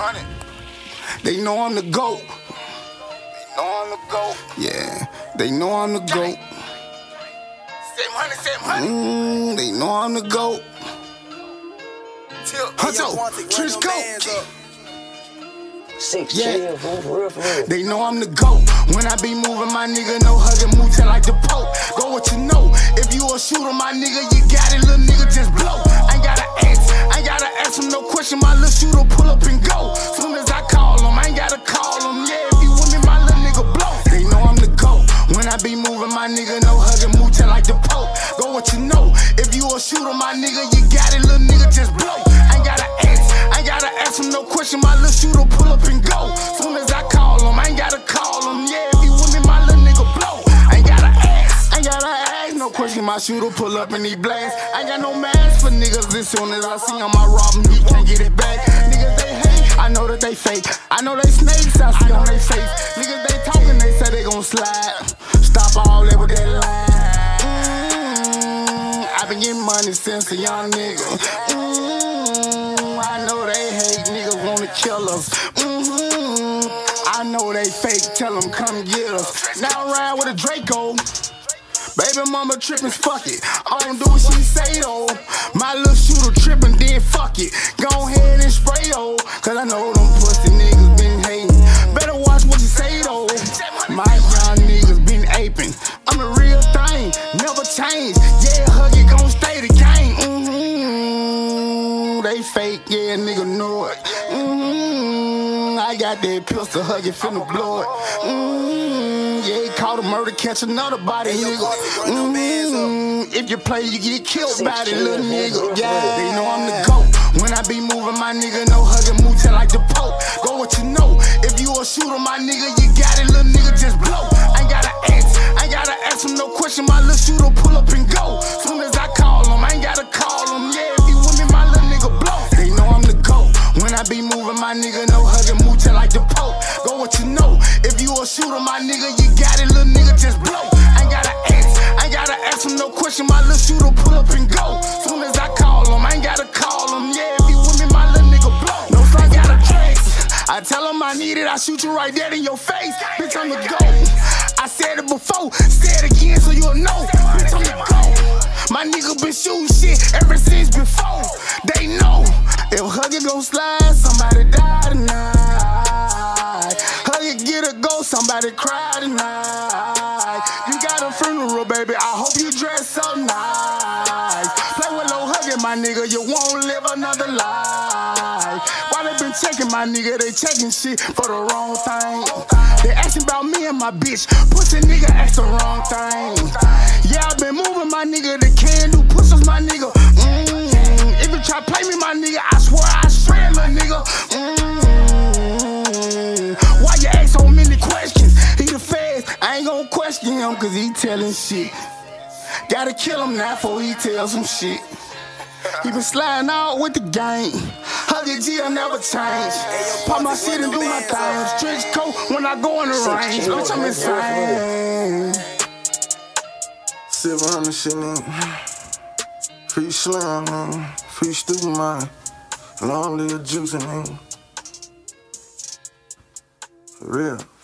700. They know I'm the GOAT. They know I'm the GOAT. Yeah, they know I'm the GOAT. 700. They know I'm the GOAT. Huncho, Trench coat. 6 Yeah. for real. They know I'm the GOAT. When I be moving, my nigga, no hugging, move till like the Pope. Go what you know. If you a shooter, my nigga, you got it, little nigga, just blow. Ain't gotta ask him no question. My little shooter pull up and go. Soon as I call him, I ain't gotta call him. Yeah, if you with me, my little nigga blow. They know I'm the GOAT. When I be moving, my nigga, no hugging, move till like the Pope. Go what you know. If you a shooter, my nigga, you got it, little nigga, just blow. Ain't gotta ask him no question. My little shooter pull up and go. Soon as I call him, I ain't gotta call him. Yeah, if you with me, my little nigga blow. Ain't gotta ask no question. My shooter pull up and he blast. Ain't got no mask for niggas. As soon as I see him, I rob him. He can't get it back. Niggas they hate. I know that they fake. I know they snakes. I see on they face. Niggas they talking. They say they gon' slide. Stop all that with that line. I been getting money since a young nigga. I know they hate, niggas wanna kill us. I know they fake, tell them come get us. Now I ride with a Draco. Baby mama trippin', fuck it. I don't do what she say though. My little shooter trippin', then fuck it. Go ahead and spray though. Cause I know them pussy niggas been hating. Better watch what you say though. My young niggas been aping. I'm the real thing, never change. Yeah, hug it, gon' stay the game. They fake, yeah, nigga know it. I got that pistol, hug it, finna blow it. Yeah, he caught a murder, catch another body, nigga. If you play, you get killed by the little nigga. Yeah, they know I'm the GOAT. When I be moving, my nigga, no hugging, move till like the Pope. Go what you know. If you a shooter, my nigga, you got it, little nigga, just blow. Ain't gotta ask him no question. My little shooter pull up and go. Soon as I call him, I ain't gotta call him. Yeah, if you with me, my little nigga blow. They know I'm the GOAT. When I be moving, my nigga, no hugging, move till like the Pope. Go what you know. If you a shooter, my nigga, you got it, little nigga, just blow. Ain't gotta ask him no question. My little shooter pull up and go. Soon as I call him, I ain't gotta call him. Yeah, if you with me, my little nigga blow. No son got a trace. I tell him I need it, I shoot you right there in your face. Bitch, I'm the GOAT. I said it before, say it again so you'll know. Bitch, I'm the GOAT. My nigga been shooting shit ever since before. They know if Huggy gon' slide, somebody die tonight. Huggy get a go, somebody cry tonight. You got a funeral, baby, I hope you dress up nice. Play with Lil Huggy, my nigga, you won't live another life. Why they been checking my nigga, they checking shit for the wrong thing. They asking about me and my bitch, pussy nigga ask the wrong thing. Yeah, I been moving my nigga, the can do pussies, my nigga. If you try play me, my nigga, I swear I shred, little nigga. Why you ask so many questions? He the feds, I ain't gon' question him cause he telling shit. Gotta kill him now before he tell some shit. He been sliding out with the gang. Huggy G, I never change. Pop my shit and do my thing. Trench coat when I go in the range. Bitch, I'm insane. 700 shit, nigga. Free slim, nigga. Free stupid mind. Long live juicing, nigga. For real.